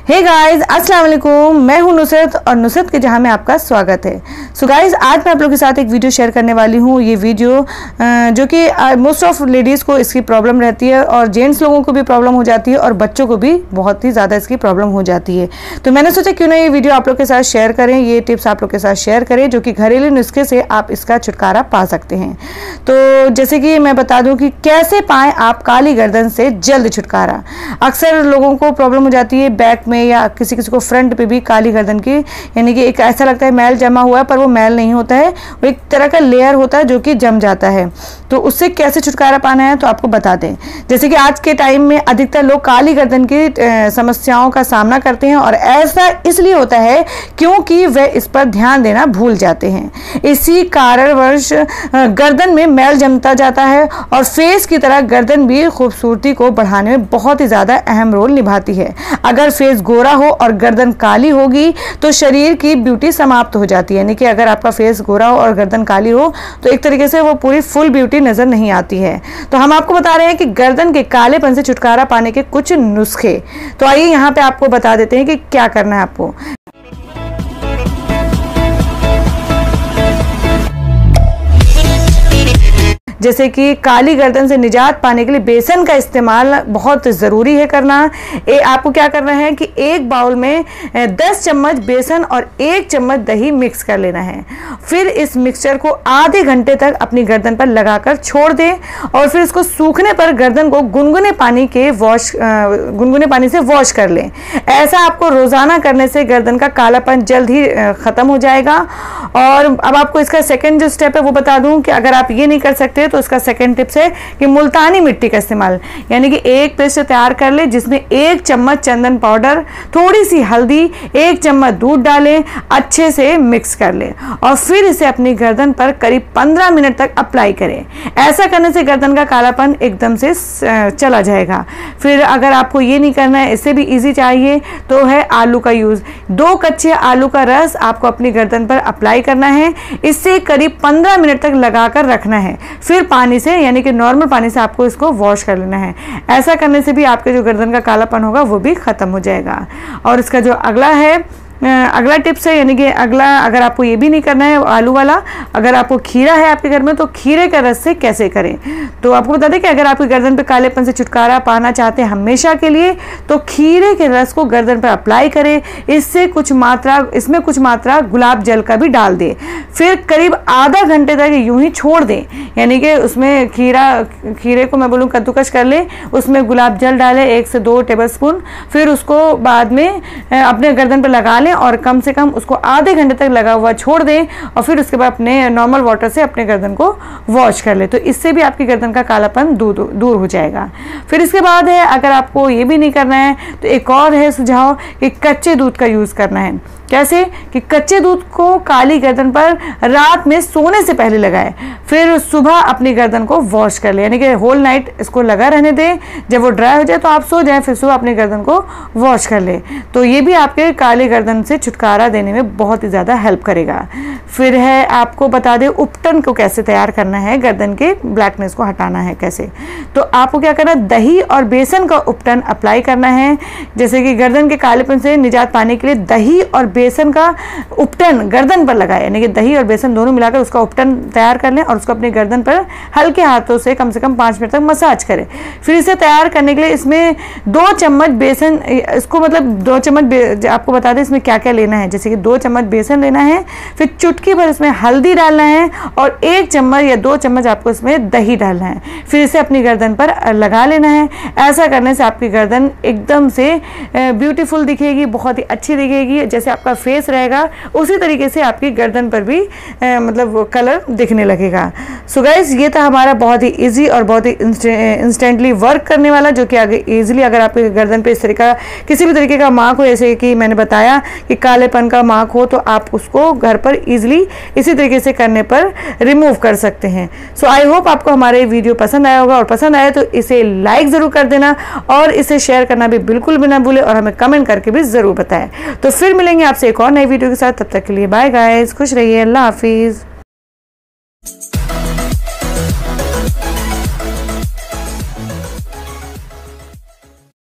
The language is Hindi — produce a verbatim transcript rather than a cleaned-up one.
हे गाइस, अस्सलाम वालेकुम। मैं हूं नुसरत और नुसरत के जहां में आपका स्वागत है। सो गाइस, आज मैं आप लोगों के साथ एक वीडियो शेयर करने वाली हूं। ये वीडियो जो कि मोस्ट ऑफ लेडीज़ को इसकी प्रॉब्लम रहती है और जेंट्स लोगों को भी प्रॉब्लम हो जाती है और बच्चों को भी बहुत ही ज़्यादा इसकी प्रॉब्लम हो जाती है। तो मैंने सोचा क्यों ना ये वीडियो आप लोग के साथ शेयर करें, ये टिप्स आप लोग के साथ शेयर करें जो कि घरेलू नुस्खे से आप इसका छुटकारा पा सकते हैं। तो जैसे कि मैं बता दूँ कि कैसे पाएँ आप काली गर्दन से जल्द छुटकारा। अक्सर लोगों को प्रॉब्लम हो जाती है बैक में या किसी किसी को फ्रंट पे भी काली गर्दन की, यानी कि एक ऐसा लगता है मैल जमा हुआ है, पर वो मैल नहीं होता है, वो एक तरह का लेयर होता है जो कि जम जाता है। तो उससे कैसे छुटकारा पाना है तो आपको बता दें। जैसे कि आज के टाइम में अधिकतर लोग काली गर्दन की समस्याओं का सामना करते हैं और ऐसा इसलिए होता है क्योंकि वे इस पर ध्यान देना भूल जाते हैं। इसी कारणवश गर्दन में मैल जमता जाता है और फेस की तरह गर्दन भी खूबसूरती को बढ़ाने में बहुत ही ज़्यादा अहम रोल निभाती है। अगर फेस गोरा हो और गर्दन काली होगी तो शरीर की ब्यूटी समाप्त हो जाती है। यानी कि अगर आपका फेस गोरा हो और गर्दन काली हो तो एक तरीके से वो पूरी फुल ब्यूटी नजर नहीं आती है। तो हम आपको बता रहे हैं कि गर्दन के कालेपन से छुटकारा पाने के कुछ नुस्खे। तो आइए यहाँ पे आपको बता देते हैं कि क्या करना है आपको। जैसे कि काली गर्दन से निजात पाने के लिए बेसन का इस्तेमाल बहुत ज़रूरी है करना। ए, आपको क्या करना है कि एक बाउल में दस चम्मच बेसन और एक चम्मच दही मिक्स कर लेना है। फिर इस मिक्सचर को आधे घंटे तक अपनी गर्दन पर लगाकर छोड़ दें और फिर इसको सूखने पर गर्दन को गुनगुने पानी के वॉश गुनगुने पानी से वॉश कर लें। ऐसा आपको रोज़ाना करने से गर्दन का कालापन जल्द ही ख़त्म हो जाएगा। और अब आपको इसका सेकेंड जो स्टेप है वो बता दूँ कि अगर आप ये नहीं कर सकते तो उसका सेकंड टिप्स है कि मुल्तानी मिट्टी का इस्तेमाल, यानी कि एक पेस्ट तैयार कर ले जिसमें एक चम्मच चंदन पाउडर, थोड़ी सी हल्दी, एक चम्मच दूध डालें, अच्छे से मिक्स कर ले और फिर इसे अपनी गर्दन पर करीब पंद्रह मिनट तक अप्लाई करें। ऐसा करने से गर्दन का कालापन एकदम से चला जाएगा। फिर अगर आपको ये नहीं करना है, इससे भी इजी चाहिए तो है आलू का यूज़। दो कच्चे आलू का रस आपको अपनी गर्दन पर अप्लाई करना है। इससे करीब पंद्रह मिनट तक लगाकर रखना है। फिर पानी से, यानी कि नॉर्मल पानी से आपको इसको वॉश कर लेना है। ऐसा करने से भी आपके जो गर्दन का कालापन होगा वो भी ख़त्म हो जाएगा। और इसका जो अगला है अगला टिप्स है, यानी कि अगला अगर आपको ये भी नहीं करना है आलू वाला, अगर आपको खीरा है आपके घर में तो खीरे का रस से कैसे करें। तो आपको बता दें कि अगर आपकी गर्दन पे कालेपन से छुटकारा पाना चाहते हैं हमेशा के लिए तो खीरे के रस को गर्दन पर अप्लाई करें। इससे कुछ मात्रा इसमें कुछ मात्रा गुलाब जल का भी डाल दें। फिर करीब आधा घंटे तक यूं ही छोड़ दें, यानी कि उसमें खीरा खीरे को मैं बोलूँ कद्दूकश कर लें, उसमें गुलाब जल डालें एक से दो टेबल स्पून। फिर उसको बाद में अपने गर्दन पर लगा और कम से कम उसको आधे घंटे तक लगा हुआ छोड़ दें और फिर उसके बाद अपने नॉर्मल वाटर से अपने गर्दन को वॉश कर ले। तो इससे भी आपकी गर्दन का कालापन दूर दूर हो जाएगा। फिर इसके बाद है, अगर आपको ये भी नहीं करना है तो एक और है सुझाव कि कच्चे दूध का यूज़ करना है। कैसे कि कच्चे दूध को काली गर्दन पर रात में सोने से पहले लगाएं, फिर सुबह अपनी गर्दन को वॉश कर ले, यानी कि होल नाइट इसको लगा रहने दें। जब वो ड्राई हो जाए तो आप सो जाएं, फिर सुबह अपनी गर्दन को वॉश कर ले। तो ये भी आपके काली गर्दन से छुटकारा देने में बहुत ही ज़्यादा हेल्प करेगा। फिर है, आपको बता दें उपटन को कैसे तैयार करना है, गर्दन के ब्लैकनेस को हटाना है कैसे। तो आपको क्या करना है, दही और बेसन का उपटन अप्लाई करना है। जैसे कि गर्दन के कालेपन से निजात पाने के लिए दही और बेसन का उपटन गर्दन पर लगाए, यानी कि दही और बेसन दोनों मिलाकर उसका उपटन तैयार कर लें और उसको अपनी गर्दन पर हल्के हाथों से कम से कम पाँच मिनट तक मसाज करें। फिर इसे तैयार करने के लिए इसमें दो चम्मच बेसन, इसको मतलब दो चम्मच आपको बता दें इसमें क्या क्या लेना है। जैसे कि दो चम्मच बेसन लेना है, फिर चुटकी भर इसमें हल्दी डालना है और एक चम्मच या दो चम्मच आपको इसमें दही डालना है। फिर इसे अपनी गर्दन पर लगा लेना है। ऐसा करने से आपकी गर्दन एकदम से ब्यूटीफुल दिखेगी, बहुत ही अच्छी दिखेगी। जैसे आपका फेस रहेगा उसी तरीके से आपकी गर्दन पर भी ए, मतलब कलर दिखने लगेगा। सो गाइस, ये था हमारा बहुत ही इजी और बहुत ही इंस्टेंटली वर्क करने वाला, जो कि आगे इजीली अगर आपके गर्दन पे इस तरह का किसी भी तरीके का मार्क हो, जैसे कि मैंने बताया कि कालेपन का मार्क हो, तो आप उसको घर पर इजीली इसी तरीके से करने पर रिमूव कर सकते हैं। सो आई होप आपको हमारे वीडियो पसंद आया होगा और पसंद आया तो इसे लाइक ज़रूर कर देना और इसे शेयर करना भी बिल्कुल भी ना भूलें और हमें कमेंट करके भी ज़रूर बताएं। तो फिर मिलेंगे आपसे एक और नई वीडियो के साथ, तब तक के लिए बाय गाइस, खुश रहिए, अल्लाह हाफिज़।